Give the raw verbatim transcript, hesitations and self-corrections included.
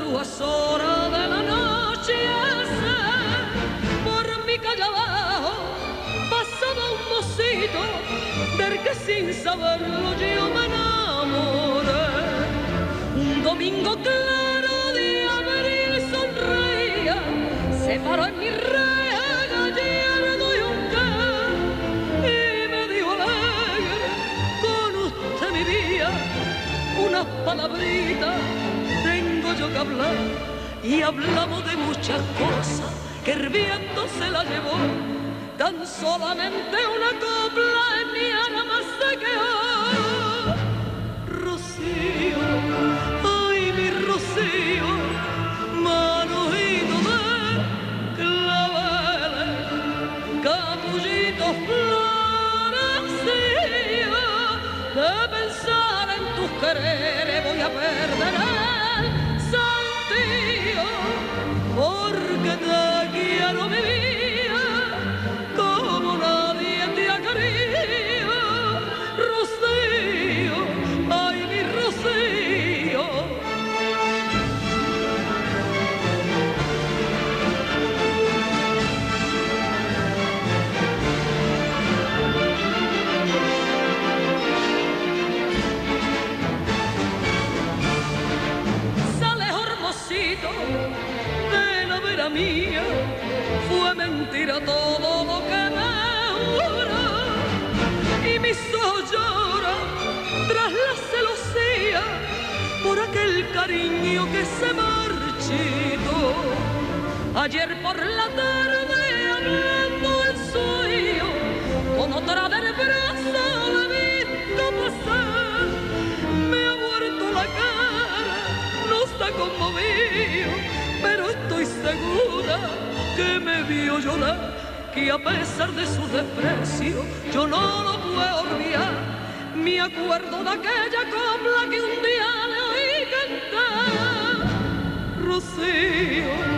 luz hora de la noche por mi calle abajo pasaba un mocito del que sin saberlo yo me enamoré. Un domingo claro de abril sonreía, se paró en mi reja gallardo y un y me dijo alegre, con usted mi día, unas palabritas tengo yo que hablar. Y hablamos de muchas cosas que el viento se la llevó. Tan solamente una copla en mi alma se quedó. Rocío, ay mi Rocío, manojito de claveles, capullitos florecidos, de pensar en tus quereres voy a perder el sentido, porque te quiero mi vida como nadie te ha querido. Rocío, ay mi Rocío. De la vera mía fue mentira todo lo que me juró, y mis ojos lloran tras la celosía por aquel cariño que se marchitó. Ayer por la tarde hablando el sueño con otra del brazo la he visto pasar, me ha vuelto la cara, no está conmovido, pero estoy segura que me vio llorar, que a pesar de su desprecio yo no lo puedo olvidar. Me acuerdo de aquella copla que un día le oí cantar. Rocío,